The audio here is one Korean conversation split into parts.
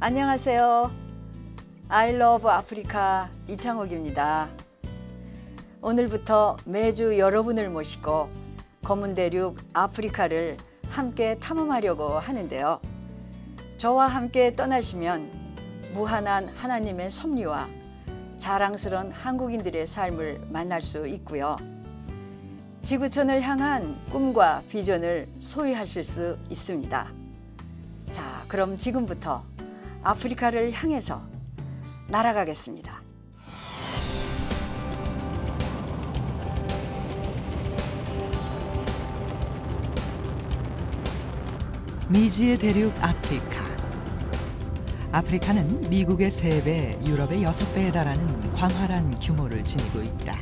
안녕하세요. I love 아프리카 이창옥입니다. 오늘부터 매주 여러분을 모시고 검은 대륙 아프리카를 함께 탐험하려고 하는데요. 저와 함께 떠나시면 무한한 하나님의 섭리와 자랑스러운 한국인들의 삶을 만날 수 있고요. 지구촌을 향한 꿈과 비전을 소유하실 수 있습니다. 자, 그럼 지금부터 아프리카를 향해서 날아가겠습니다. 미지의 대륙 아프리카. 아프리카는 미국의 3배, 유럽의 6배에 달하는 광활한 규모를 지니고 있다.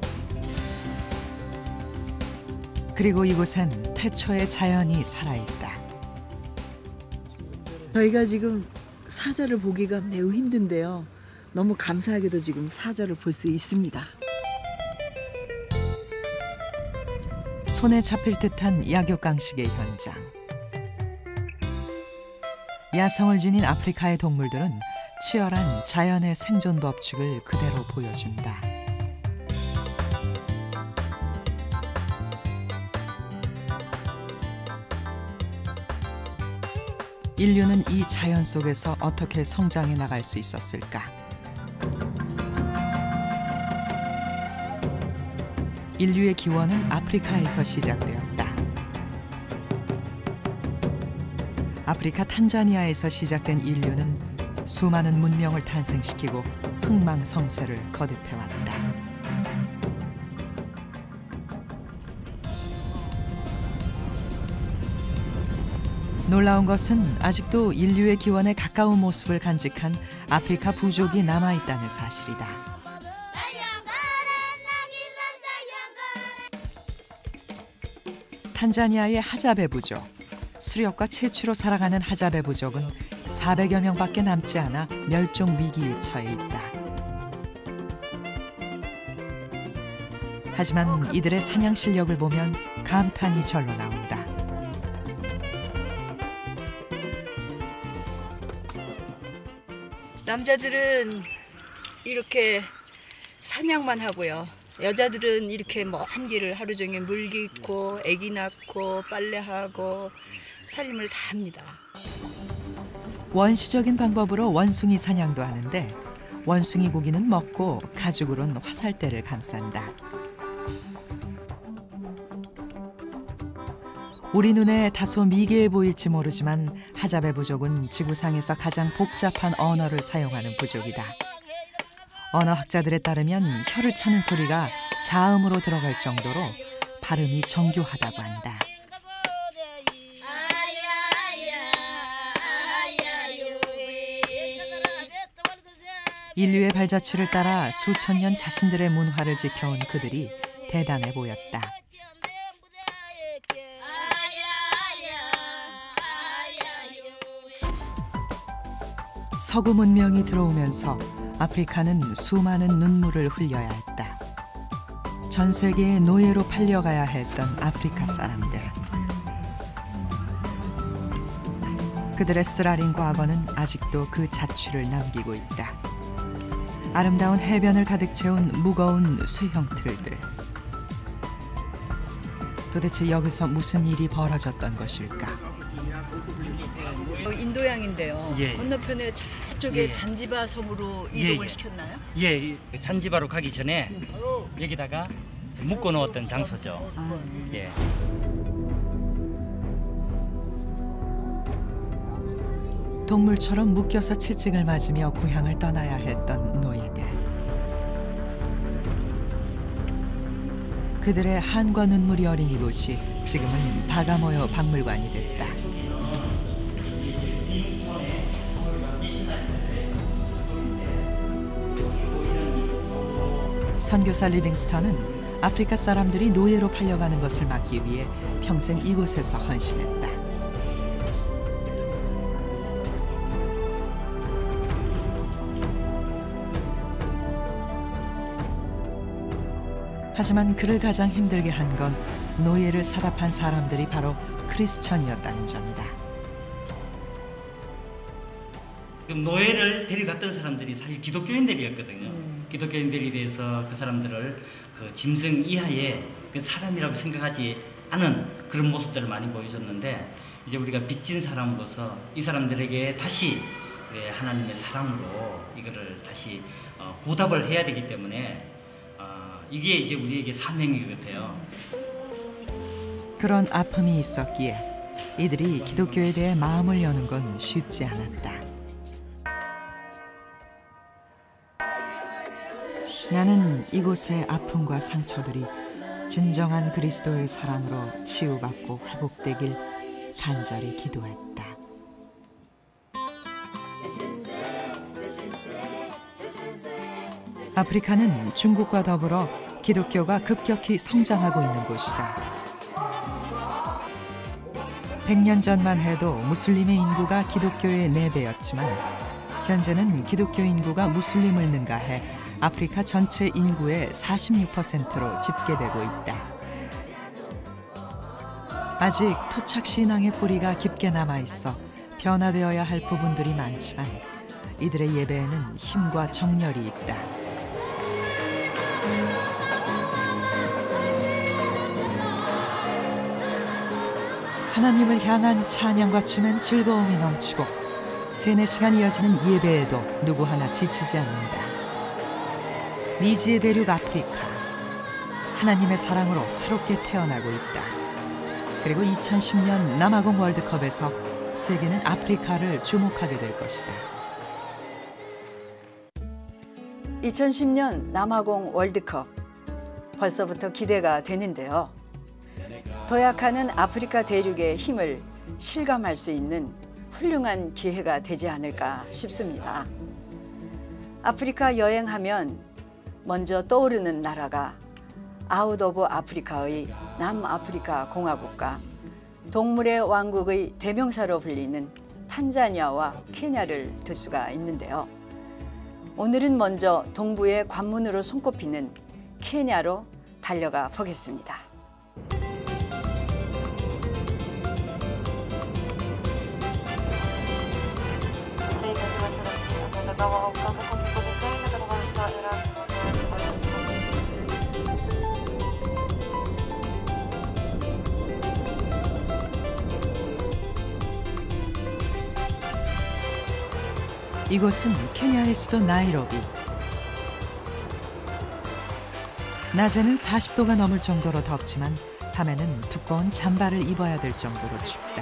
그리고 이곳엔 태초의 자연이 살아있다. 저희가 지금 사자를 보기가 매우 힘든데요. 너무 감사하게도 지금 사자를 볼 수 있습니다. 손에 잡힐 듯한 약육강식의 현장. 야성을 지닌 아프리카의 동물들은 치열한 자연의 생존 법칙을 그대로 보여준다. 인류는 이 자연 속에서 어떻게 성장해 나갈 수 있었을까? 인류의 기원은 아프리카에서 시작되었다. 아프리카 탄자니아에서 시작된 인류는 수많은 문명을 탄생시키고 흥망성쇠를 거듭해왔다. 놀라운 것은 아직도 인류의 기원에 가까운 모습을 간직한 아프리카 부족이 남아있다는 사실이다. 탄자니아의 하자베 부족. 수렵과 채취로 살아가는 하자베 부족은 400여 명밖에 남지 않아 멸종 위기에 처해 있다. 하지만 이들의 사냥 실력을 보면 감탄이 절로 나온다. 남자들은 이렇게 사냥만 하고요. 여자들은 이렇게 먼 길을 하루 종일 물 깃고 아기 낳고 빨래하고 살림을 다 합니다. 원시적인 방법으로 원숭이 사냥도 하는데 원숭이 고기는 먹고 가죽으론 화살대를 감싼다. 우리 눈에 다소 미개해 보일지 모르지만 하자베 부족은 지구상에서 가장 복잡한 언어를 사용하는 부족이다. 언어학자들에 따르면 혀를 차는 소리가 자음으로 들어갈 정도로 발음이 정교하다고 한다. 인류의 발자취를 따라 수천 년 자신들의 문화를 지켜온 그들이 대단해 보였다. 서구 문명이 들어오면서 아프리카는 수많은 눈물을 흘려야 했다. 전 세계에 노예로 팔려가야 했던 아프리카 사람들. 그들의 쓰라린 과거는 아직도 그 자취를 남기고 있다. 아름다운 해변을 가득 채운 무거운 쇠형 틀들. 도대체 여기서 무슨 일이 벌어졌던 것일까? 인도양인데요. 예. 건너편에 저쪽에 예. 잔지바 섬으로 예, 이동을 예. 시켰나요? 예, 잔지바로 가기 전에 여기다가 묶어 놓았던 장소죠. 예. 동물처럼 묶여서 채찍을 맞으며 고향을 떠나야 했던 노예들. 그들의 한과 눈물이 어린 이곳이 지금은 바가모요 박물관이 됐다. 선교사 리빙스턴은 아프리카 사람들이 노예로 팔려가는 것을 막기 위해 평생 이곳에서 헌신했다. 하지만 그를 가장 힘들게 한 건 노예를 사답한 사람들이 바로 크리스천이었다는 점이다. 그럼 노예를 데려갔던 사람들이 사실 기독교인들이었거든요. 기독교인들에 대해서 그 사람들을 그 짐승 이하의 그 사람이라고 생각하지 않은 그런 모습들을 많이 보여줬는데, 이제 우리가 빚진 사람으로서 이 사람들에게 다시 하나님의 사랑으로 이거를 다시 보답을 해야 되기 때문에 이게 이제 우리에게 사명인 것 같아요. 그런 아픔이 있었기에 이들이 기독교에 대해 마음을 여는 건 쉽지 않았다. 나는 이곳의 아픔과 상처들이 진정한 그리스도의 사랑으로 치유받고 회복되길 간절히 기도했다. 아프리카는 중국과 더불어 기독교가 급격히 성장하고 있는 곳이다. 100년 전만 해도 무슬림의 인구가 기독교의 4배였지만 현재는 기독교 인구가 무슬림을 능가해 아프리카 전체 인구의 46%로 집계되고 있다. 아직 토착 신앙의 뿌리가 깊게 남아있어 변화되어야 할 부분들이 많지만 이들의 예배에는 힘과 정열이 있다. 하나님을 향한 찬양과 춤엔 즐거움이 넘치고 3-4시간 이어지는 예배에도 누구 하나 지치지 않는다. 미지의 대륙 아프리카, 하나님의 사랑으로 새롭게 태어나고 있다. 그리고 2010년 남아공 월드컵에서 세계는 아프리카를 주목하게 될 것이다. 2010년 남아공 월드컵, 벌써부터 기대가 되는데요. 도약하는 아프리카 대륙의 힘을 실감할 수 있는 훌륭한 기회가 되지 않을까 싶습니다. 아프리카 여행하면 먼저 떠오르는 나라가 아웃 오브 아프리카의 남아프리카 공화국과 동물의 왕국의 대명사로 불리는 탄자니아와 케냐를 들 수가 있는데요. 오늘은 먼저 동부의 관문으로 손꼽히는 케냐로 달려가 보겠습니다. 이곳은 케냐의 수도 나이로비. 낮에는 40도가 넘을 정도로 덥지만 밤에는 두꺼운 잠바를 입어야 될 정도로 춥다.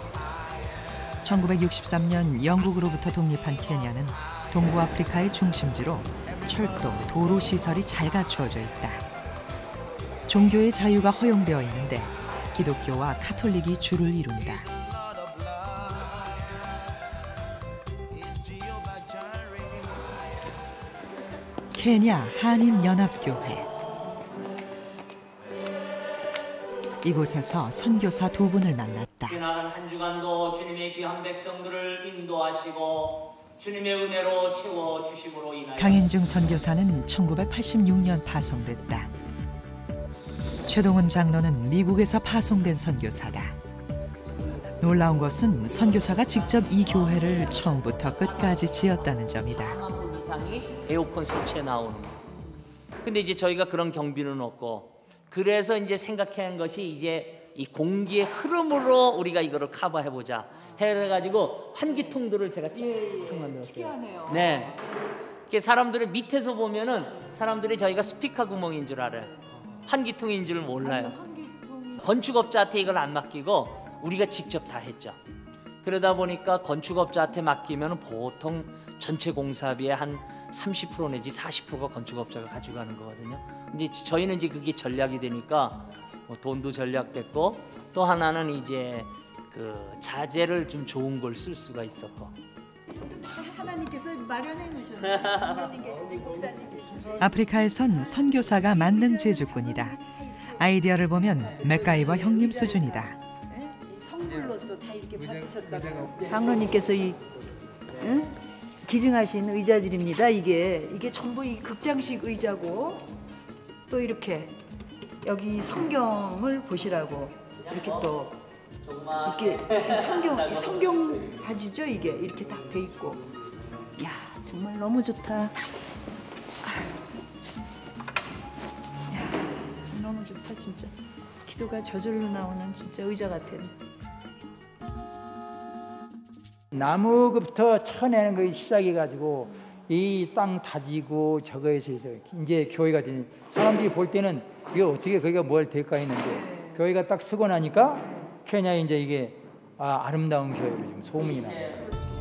1963년 영국으로부터 독립한 케냐는 동부 아프리카의 중심지로 철도, 도로 시설이 잘 갖추어져 있다. 종교의 자유가 허용되어 있는데 기독교와 카톨릭이 주를 이룬다. 케냐 한인연합교회. 이곳에서 선교사 2분을 만났다. 지나간 한 주간도 주님의 귀한 백성들을 인도하시고 주님의 은혜로 채워주심으로 인하여 강인중 선교사는 1986년 파송됐다. 최동훈 장로는 미국에서 파송된 선교사다. 놀라운 것은 선교사가 직접 이 교회를 처음부터 끝까지 지었다는 점이다. 4만 이상이 에어컨 설치에 나오는 거. 근데 이제 저희가 그런 경비는 없고, 그래서 이제 생각한 것이 이제 이 공기의 흐름으로 우리가 이거를 커버해 보자 해가지고 환기통들을 제가 쭉 만들었어요. 특이하네요. 네. 이렇게 사람들이 밑에서 보면은 사람들이 저희가 스피커 구멍인 줄 알아요. 환기통인 줄 몰라요. 건축업자한테 이걸 안 맡기고 우리가 직접 다 했죠. 그러다 보니까 건축업자한테 맡기면 보통 전체 공사비의 한 30% 내지 40%가 건축업자가 가지고 가는 거거든요. 근데 저희는 이제 그게 전략이 되니까 뭐 돈도 전략됐고, 또 하나는 이제 그 자재를 좀 좋은 걸 쓸 수가 있었고. 하나님께서 마련해 놓으셨네요. 하나님 계시지, 목사님 계시지. 아프리카에선 선교사가 만능 제주꾼이다. 아이디어를 보면 맥가이버 형님 수준이다. 성물로서 다 이렇게 받으셨다고. 장로님께서 이 기증하신 의자들입니다. 이게 전부 이 극장식 의자고, 또 이렇게 여기 성경을 보시라고 이렇게 또 이렇게 이 성경 바지죠. 이게 이렇게 딱 돼 있고, 야, 정말 너무 좋다. 야, 너무 좋다 진짜. 기도가 저절로 나오는 진짜 의자 같아. 나무부터 쳐내는 거 시작해가지고 이 땅 다지고 저거에서 이제 교회가 되니 사람들이 볼 때는 그게 어떻게 거기가 뭘 될까 했는데 교회가 딱 서고 나니까 케냐에 이제 이게 아름다운 교회로 지금 소문이 납니다.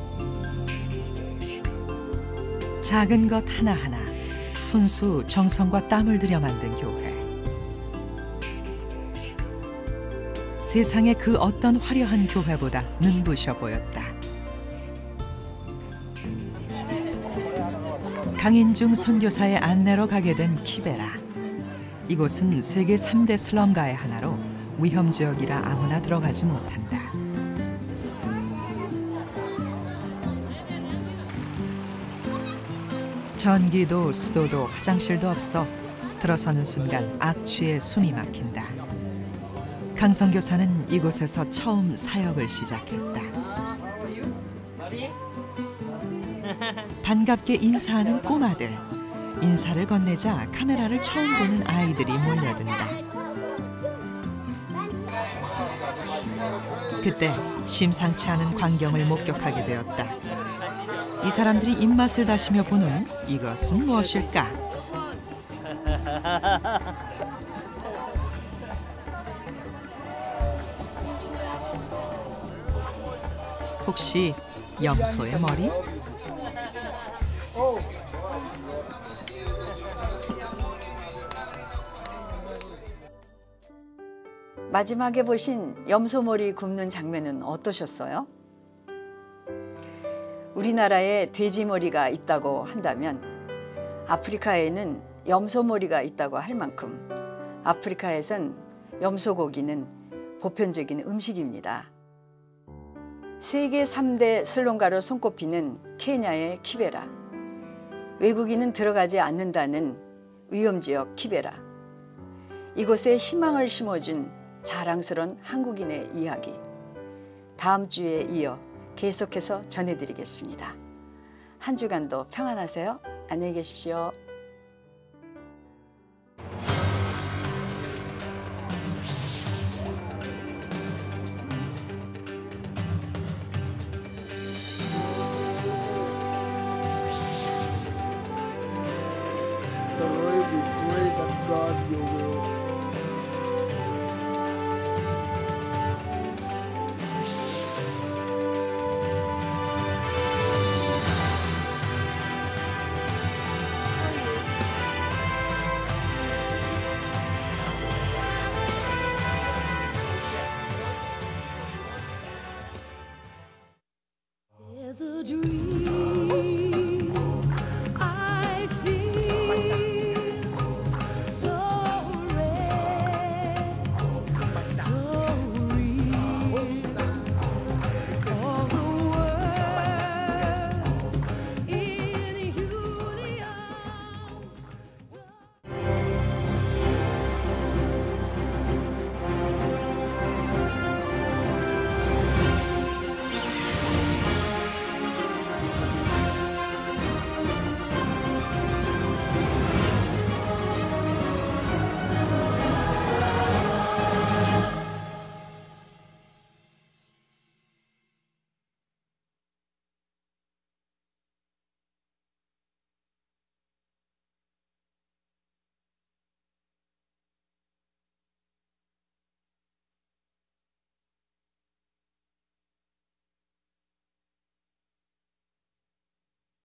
작은 것 하나하나 손수 정성과 땀을 들여 만든 교회. 세상의 그 어떤 화려한 교회보다 눈부셔 보였다. 강인중 선교사의 안내로 가게 된 키베라. 이곳은 세계 3대 슬럼가의 하나로 위험 지역이라 아무나 들어가지 못한다. 전기도 수도도 화장실도 없어 들어서는 순간 악취에 숨이 막힌다. 강 선교사는 이곳에서 처음 사역을 시작했다. 반갑게 인사하는 꼬마들. 인사를 건네자 카메라를 처음 보는 아이들이 몰려든다. 그때 심상치 않은 광경을 목격하게 되었다. 이 사람들이 입맛을 다시며 보는 이것은 무엇일까? 혹시 염소의 머리? 마지막에 보신 염소머리 굽는 장면은 어떠셨어요? 우리나라에 돼지머리가 있다고 한다면 아프리카에는 염소머리가 있다고 할 만큼 아프리카에선 염소고기는 보편적인 음식입니다. 세계 3대 슬럼가로 손꼽히는 케냐의 키베라. 외국인은 들어가지 않는다는 위험지역 키베라. 이곳에 희망을 심어준 자랑스러운 한국인의 이야기. 다음 주에 이어 계속해서 전해드리겠습니다. 한 주간도 평안하세요. 안녕히 계십시오. The Lord, we pray that God, your will There's a dream.